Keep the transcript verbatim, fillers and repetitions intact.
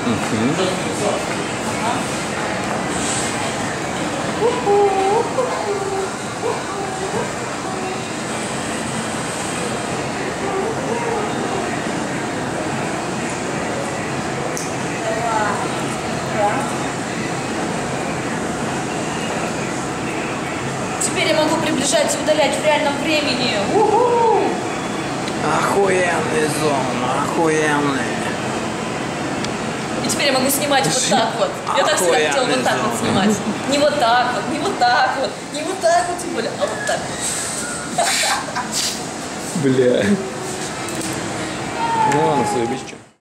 Теперь я могу приближать и удалять в реальном времени. У-ху! Охуенный зон, охуенный. И теперь я могу снимать вот так вот. Я так всегда хотела вот так вот снимать. Не вот так вот, не вот так вот, не вот так вот, тем более, а вот так вот. Бля. Ну ладно, заебись, что.